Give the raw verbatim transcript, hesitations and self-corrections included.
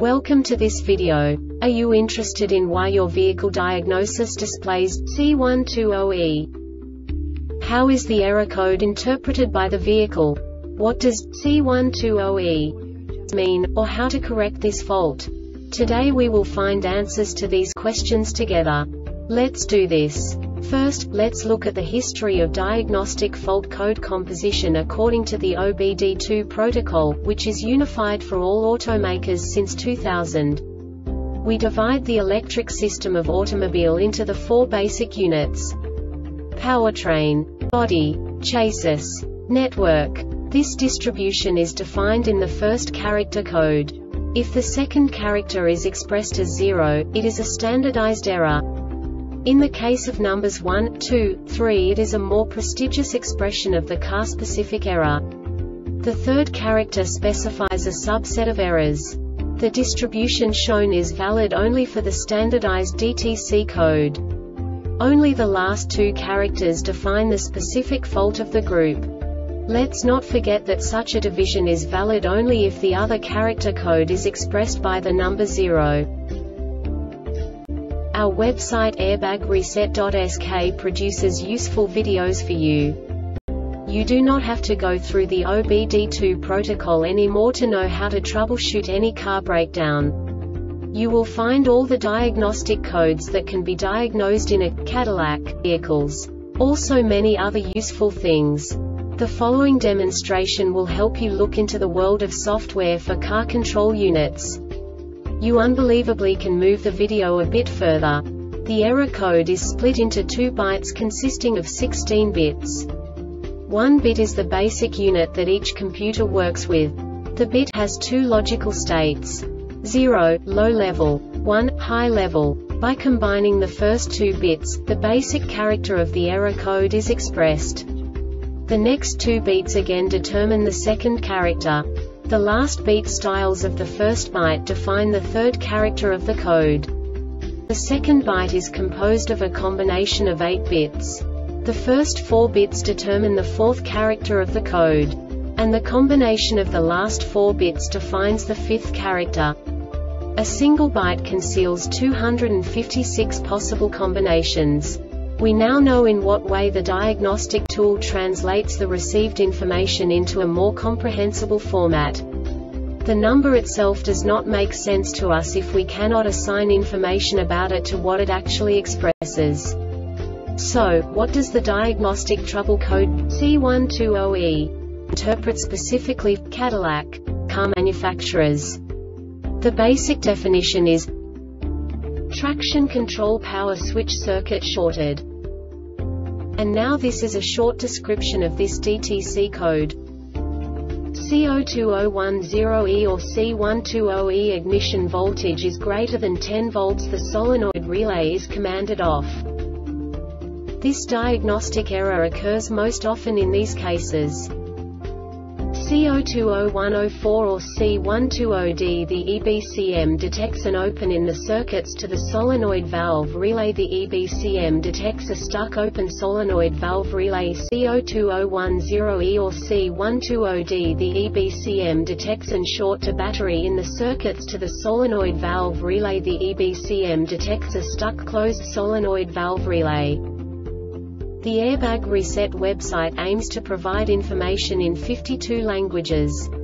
Welcome to this video. Are you interested in why your vehicle diagnosis displays C one two zero E? How is the error code interpreted by the vehicle? What does C one two zero E mean, or how to correct this fault? Today we will find answers to these questions together. Let's do this. First, let's look at the history of diagnostic fault code composition according to the O B D two protocol, which is unified for all automakers since two thousand. We divide the electric system of automobile into the four basic units: powertrain, body, chassis, network. This distribution is defined in the first character code. If the second character is expressed as zero, it is a standardized error. In the case of numbers one, two, three, it is a more prestigious expression of the car-specific error. The third character specifies a subset of errors. The distribution shown is valid only for the standardized D T C code. Only the last two characters define the specific fault of the group. Let's not forget that such a division is valid only if the other character code is expressed by the number zero. Our website airbag reset dot S K produces useful videos for you. You do not have to go through the O B D two protocol anymore to know how to troubleshoot any car breakdown. You will find all the diagnostic codes that can be diagnosed in a Cadillac vehicles. Also many other useful things. The following demonstration will help you look into the world of software for car control units. You unbelievably can move the video a bit further. The error code is split into two bytes consisting of sixteen bits. One bit is the basic unit that each computer works with. The bit has two logical states: zero, low level, one, high level. By combining the first two bits, the basic character of the error code is expressed. The next two beats again determine the second character. The last beat styles of the first byte define the third character of the code. The second byte is composed of a combination of eight bits. The first four bits determine the fourth character of the code. And the combination of the last four bits defines the fifth character. A single byte conceals two hundred fifty-six possible combinations. We now know in what way the diagnostic tool translates the received information into a more comprehensible format. The number itself does not make sense to us if we cannot assign information about it to what it actually expresses. So, what does the diagnostic trouble code C one two zero E interpret specifically for Cadillac car manufacturers? The basic definition is traction control power switch circuit shorted. And now this is a short description of this D T C code. C zero two zero one zero E or C one two zero E ignition voltage is greater than ten volts. The solenoid relay is commanded off. This diagnostic error occurs most often in these cases: C zero two zero one zero four or C one two zero D. The E B C M detects an open in the circuits to the solenoid valve relay. The E B C M detects a stuck open solenoid valve relay. C zero two zero one zero E or C one two zero D. The E B C M detects an short to battery in the circuits to the solenoid valve relay. The E B C M detects a stuck closed solenoid valve relay. The Airbag Reset website aims to provide information in fifty-two languages.